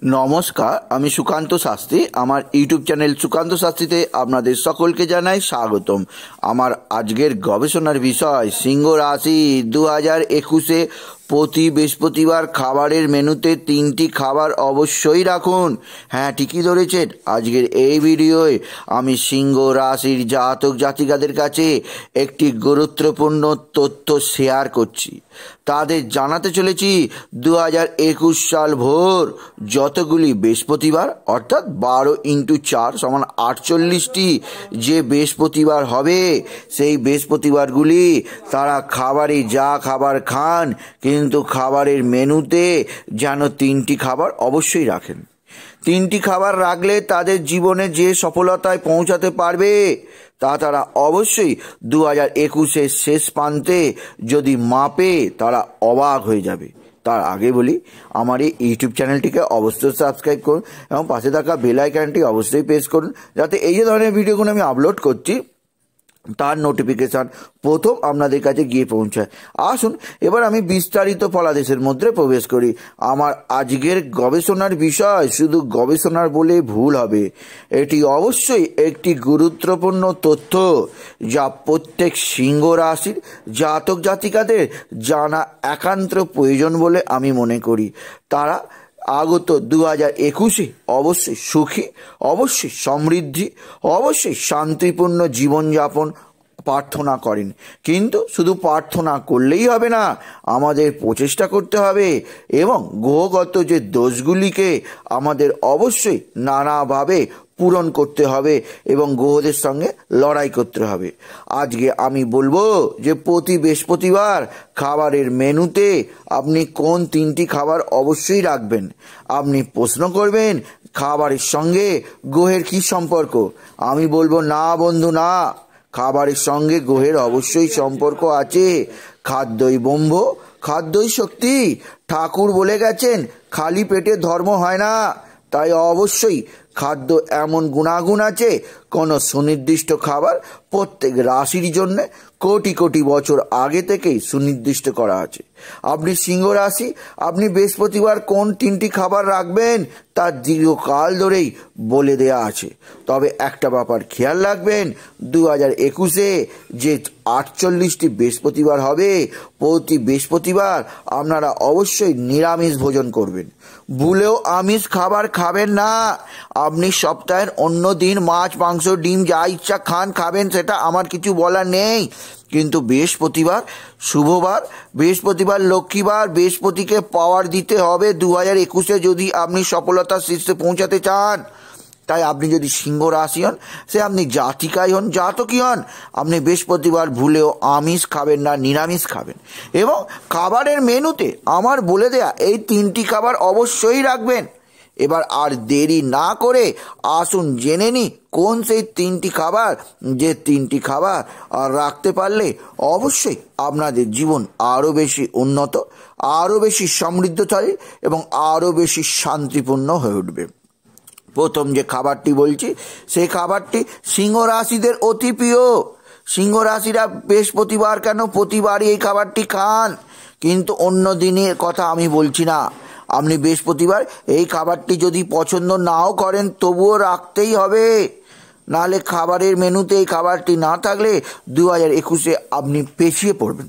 নমস্কার, আমি সুকান্ত শাস্ত্রী। আমার ইউটিউব চ্যানেল সুকান্ত শাস্ত্রীতে আপনাদের সকলকে জানাই স্বাগতম। আমার আজকের গবেষণার বিষয় সিংহ রাশি 2021-এ প্রতি বৃহস্পতিবার খাবারের মেনুতে 3টি খাবার অবশ্যই রাখুন। হ্যাঁ, ঠিকই ধরেছেন। আজকের এই ভিডিওয়ে আমি সিংহ রাশির জাতক জাতিকাদের কাছে একটি গুরুত্বপূর্ণ তথ্য শেয়ার করছি। তাদের জানাতে চলেছি 2021 সাল ভোর যতগুলি বৃহস্পতিবার অর্থাৎ 12x4 = 48টি যে বৃহস্পতিবার হবে, সেই বৃহস্পতিবারগুলি তারা খাবারে যা খাবার খান, কিন্তু খাবারের মেনুতে যেন 3টি খাবার অবশ্যই রাখেন। 3টি খাবার রাখলে তাদের জীবনে যে সফলতায় পৌঁছাতে পারবে তা তারা অবশ্যই 2021-এর শেষ প্রান্তে যদি মাপে তারা অবাক হয়ে যাবে। তার আগে বলি, আমার এই ইউটিউব চ্যানেলটিকে অবশ্যই সাবস্ক্রাইব করুন এবং পাশে থাকা বেল আইকনটি অবশ্যই প্রেস করুন, যাতে এই যে ধরনের ভিডিওগুলো আমি আপলোড করছি তার নোটিফিকেশান প্রথম আপনাদের কাছে গিয়ে পৌঁছায়। আসুন এবার আমি বিস্তারিত ফলাদেশের মধ্যে প্রবেশ করি। আমার আজকের গবেষণার বিষয় শুধু গবেষণার বলে ভুল হবে, এটি অবশ্যই একটি গুরুত্বপূর্ণ তথ্য যা প্রত্যেক সিংহ রাশির জাতক জাতিকাদের জানা একান্ত প্রয়োজন বলে আমি মনে করি। তারা আগত 2021-এ অবশ্যই সুখী, অবশ্যই সমৃদ্ধি, অবশ্যই শান্তিপূর্ণ জীবনযাপন প্রার্থনা করেন। কিন্তু শুধু প্রার্থনা করলেই হবে না, আমাদের প্রচেষ্টা করতে হবে এবং গ্রহগত যে দোষগুলিকে আমাদের অবশ্যই নানাভাবে পূরণ করতে হবে এবং গ্রহদের সঙ্গে লড়াই করতে হবে। আজকে আমি বলবো যে প্রতি বৃহস্পতিবার খাবারের মেনুতে আপনি কোন 3টি খাবার অবশ্যই রাখবেন। আপনি প্রশ্ন করবেন খাবারের সঙ্গে গ্রহের কী সম্পর্ক? আমি বলবো না বন্ধু, না। খাবারের সঙ্গে গ্রহের অবশ্যই সম্পর্ক আছে। খাদ্যই ব্রহ্ম, খাদ্যই শক্তি। ঠাকুর বলে গেছেন খালি পেটে ধর্ম হয় না। তাই অবশ্যই খাদ্য এমন গুণাগুণ আছে, কোনো সুনির্দিষ্ট খাবার প্রত্যেক রাশির জন্য কোটি কোটি বছর আগে থেকেই সুনির্দিষ্ট করা আছে। আপনি সিংহ রাশি, আপনি বৃহস্পতিবার কোন 3টি খাবার রাখবেন তার দীর্ঘকাল ধরেই বলে দেয়া আছে। তবে একটা ব্যাপার খেয়াল রাখবেন, 2021-এ যে 48টি বৃহস্পতিবার হবে, প্রতি বৃহস্পতিবার আপনারা অবশ্যই নিরামিষ ভোজন করবেন। ভুলেও আমিষ খাবার খাবেন না। আপনি সপ্তাহের অন্য দিন মাছ, মাংস, ডিম যা ইচ্ছা খাবেন, সেটা আমার কিছু বলার নেই। কিন্তু বৃহস্পতিবার শুভবার, বৃহস্পতিবার লক্ষ্মীবার, বৃহস্পতিকে পাওয়ার দিতে হবে 2021-এ যদি আপনি সফলতার শীর্ষে পৌঁছাতে চান। তাই আপনি যদি সিংহ রাশি হন, সে আপনি জাতিকাই হন, জাতকই হন, আপনি বৃহস্পতিবার ভুলেও আমিষ খাবেন না, নিরামিষ খাবেন এবং খাবারের মেনুতে আমার বলে দেয়া এই 3টি খাবার অবশ্যই রাখবেন। এবার আর দেরি না করে আসুন জেনে নিই কোন সেই 3টি খাবার, যে 3টি খাবার আর রাখতে পারলে অবশ্যই আপনাদের জীবন আরও বেশি উন্নত, আরও বেশি সমৃদ্ধশালী এবং আরও বেশি শান্তিপূর্ণ হয়ে উঠবে। প্রথম যে খাবারটি বলছি, সেই খাবারটি সিংহ রাশিদের অতি প্রিয়। সিংহ রাশিরা বৃহস্পতিবার কেন প্রতিবারই এই খাবারটি খান, কিন্তু অন্য দিনের কথা আমি বলছি না। আপনি বৃহস্পতিবার এই খাবারটি যদি পছন্দ নাও করেন তবুও রাখতেই হবে, নাহলে খাবারের মেনুতে এই খাবারটি না থাকলে 2021-এ আপনি পেছিয়ে পড়বেন।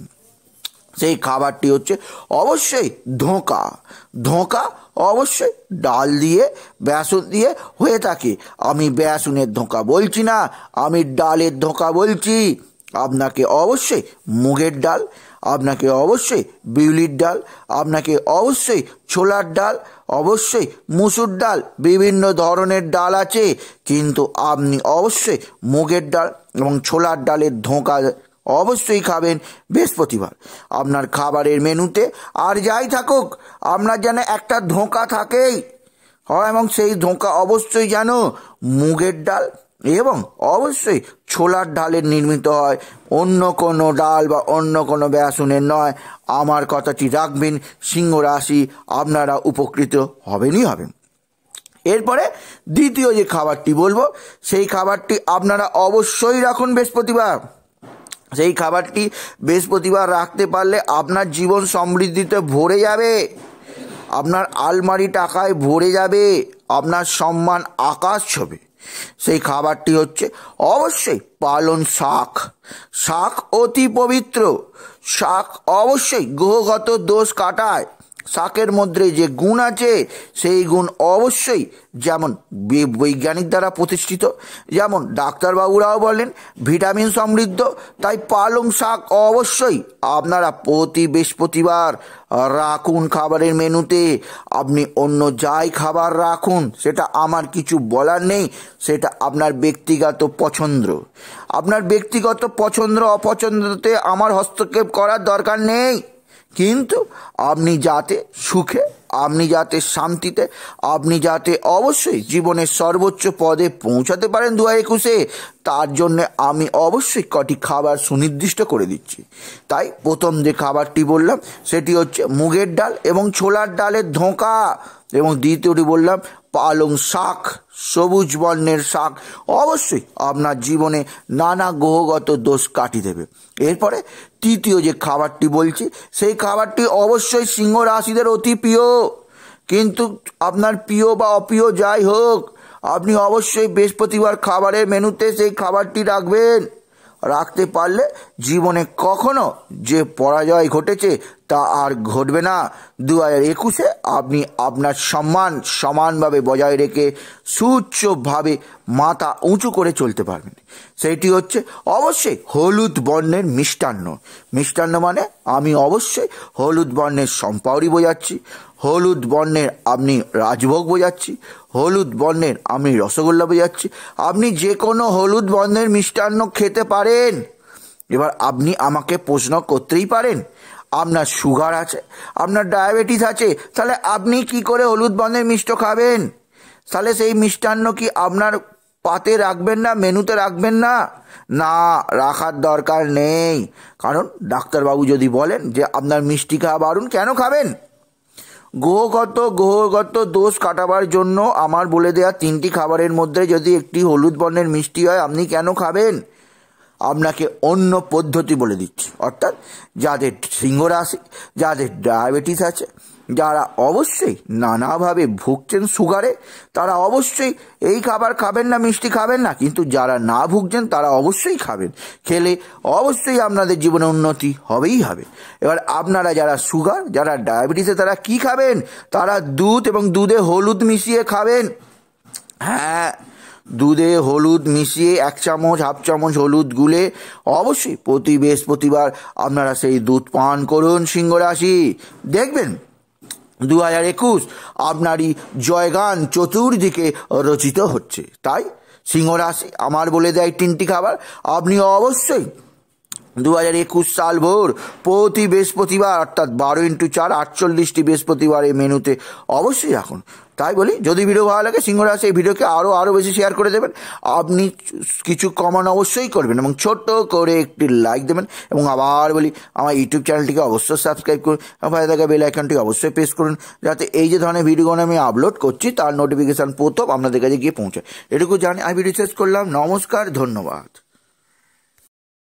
সেই খাবারটি হচ্ছে অবশ্যই ধোঁকা। ধোঁকা অবশ্যই ডাল দিয়ে, বেসন দিয়ে হয়ে থাকে। আমি বেসনের ধোঁকা বলছি না, আমি ডালের ধোঁকা বলছি। আপনাকে অবশ্যই মুগের ডাল, আপনাকে অবশ্যই বিউলির ডাল, আপনাকে অবশ্যই ছোলার ডাল, অবশ্যই মুসুর ডাল, বিভিন্ন ধরনের ডাল আছে, কিন্তু আপনি অবশ্যই মুগের ডাল এবং ছোলার ডালের ধোঁকা অবশ্যই খাবেন বৃহস্পতিবার। আপনার খাবারের মেনুতে আর যাই থাকুক, আপনার যেন একটা ধোঁকা থাকেই হয় এবং সেই ধোঁকা অবশ্যই যেন মুগের ডাল এবং অবশ্যই ছোলার ডালের নির্মিত হয়, অন্য কোনো ডাল বা অন্য কোনো বেসনের নয়। আমার কথাটি রাখবেন, সিংহ রাশি আপনারা উপকৃত হবেনই হবেন। এরপরে দ্বিতীয় যে খাবারটি বলবো, সেই খাবারটি আপনারা অবশ্যই রাখুন বৃহস্পতিবার। সেই খাবারটি বৃহস্পতিবার রাখতে পারলে আপনার জীবন সমৃদ্ধিতে ভরে যাবে। আপনার আলমারি টাকায় ভরে যাবে, আপনার সম্মান আকাশ ছোঁবে। সেই খাবারটি হচ্ছে অবশ্যই পালং শাক। শাক অতি পবিত্র, শাক অবশ্যই গ্রহগত দোষ কাটায়। শাকের মধ্যে যে গুণ আছে সেই গুণ অবশ্যই যেমন বৈজ্ঞানিক দ্বারা প্রতিষ্ঠিত, যেমন ডাক্তারবাবুরাও বলেন ভিটামিন সমৃদ্ধ। তাই পালং শাক অবশ্যই আপনারা প্রতি বৃহস্পতিবার রাখুন খাবারের মেনুতে। আপনি অন্য যাই খাবার রাখুন, সেটা আমার কিছু বলার নেই, সেটা আপনার ব্যক্তিগত পছন্দ। আপনার ব্যক্তিগত পছন্দ অপছন্দতে আমার হস্তক্ষেপ করার দরকার নেই। কিন্তু আপনি যাতে সুখে, আপনি যাতে শান্তিতে, আপনি যাতে অবশ্যই জীবনের সর্বোচ্চ পদে পৌঁছাতে পারেন 2021-এ, তার জন্য আমি অবশ্যই কটি খাবার সুনির্দিষ্ট করে দিচ্ছি। তাই প্রথম যে খাবারটি বললাম সেটি হচ্ছে মুগের ডাল এবং ছোলার ডালের ধোঁকা, এবং দ্বিতীয়টি বললাম পালং শাক, সবুজ বর্ণের শাক অবশ্যই আপনার জীবনে নানা গ্রহগত দোষ কাটিয়ে দেবে। এরপরে তৃতীয় যে খাবারটি বলছি সেই খাবারটি অবশ্যই সিংহ রাশিদের অতি প্রিয়। কিন্তু আপনার প্রিয় বা অপ্রিয় যাই হোক, আপনি অবশ্যই বৃহস্পতিবার খাবারের মেনুতে সেই খাবারটি রাখবেন। রাখতে পারলে জীবনে কখনো যে পরাজয় ঘটেছে তা আর ঘটবে না। 2021-এ আপনি আপনার সম্মান সমানভাবে বজায় রেখে সুউচ্চভাবে মাথা উঁচু করে চলতে পারবেন। সেইটি হচ্ছে অবশ্যই হলুদ বর্ণের মিষ্টান্ন। মিষ্টান্ন মানে আমি অবশ্যই হলুদ বর্ণের সম্পাউরি বোঝাচ্ছি, হলুদ বর্ণের আপনি রাজভোগ বোঝাচ্ছি, হলুদ বর্ণের আমি রসগোল্লা বোঝাচ্ছি। আপনি যে কোনো হলুদ বর্ণের মিষ্টান্ন খেতে পারেন। এবার আপনি আমাকে প্রশ্ন করতেই পারেন, আপনার সুগার আছে, আপনার ডায়াবেটিস আছে, তাহলে আপনি কি করে হলুদ বর্ণের মিষ্টি খাবেন? তাহলে সেই মিষ্টান্ন কি আপনার পাতে রাখবেন না, মেনুতে রাখবেন না? না, রাখার দরকার নেই। কারণ ডাক্তারবাবু যদি বলেন যে আপনার মিষ্টি খাওয়া বারণ, কেন খাবেন? গ্রহগত দোষ কাটাবার জন্য আমার বলে দেওয়া 3টি খাবারের মধ্যে যদি একটি হলুদ বর্ণের মিষ্টি হয়, আপনি কেন খাবেন? আপনাকে অন্য পদ্ধতি বলে দিচ্ছি। অর্থাৎ যাদের সিংহ রাশি, যাদের ডায়াবেটিস আছে, যারা অবশ্যই নানাভাবে ভুগছেন সুগারে, তারা অবশ্যই এই খাবার খাবেন না, মিষ্টি খাবেন না। কিন্তু যারা না ভুগছেন তারা অবশ্যই খাবেন। খেলে অবশ্যই আপনাদের জীবনে উন্নতি হবেই হবে। এবার আপনারা যারা সুগার, যারা ডায়াবেটিসে, তারা কি খাবেন? তারা দুধ এবং দুধে হলুদ মিশিয়ে খাবেন। হ্যাঁ, দুধে হলুদ মিশিয়ে 1 চামচ 1/2 চামচ হলুদ গুলে অবশ্যই প্রতি বৃহস্পতিবার আপনারা সেই দুধ পান করুন সিংহ রাশি। দেখবেন 2021 আপনারই জয়গান চতুর্দিকে রচিত হচ্ছে। তাই সিংহ রাশি আমার বলে দেয় 3টি খাবার আপনি অবশ্যই 2021 সাল ভোর প্রতি বৃহস্পতিবার, অর্থাৎ 12x4 48টি বৃহস্পতিবারের মেনুতে অবশ্যই রাখুন। তাই বলি, যদি ভিডিও ভালো লাগে সিংহ রাশি এই ভিডিওকে আরও বেশি শেয়ার করে দেবেন। আপনি কিছু কমেন্ট অবশ্যই করবেন এবং ছোট্ট করে একটি লাইক দেবেন। এবং আবার বলি, আমার ইউটিউব চ্যানেলটিকে অবশ্যই সাবস্ক্রাইব করুন, পাশে থাকা বেল আইকনটি অবশ্যই প্রেস করুন, যাতে এই যে ধরনের ভিডিওগুলো আমি আপলোড করছি তার নোটিফিকেশান প্রথম আপনাদের কাছে গিয়ে পৌঁছায়। এটুকু জানি আমি ভিডিও শেষ করলাম। নমস্কার, ধন্যবাদ।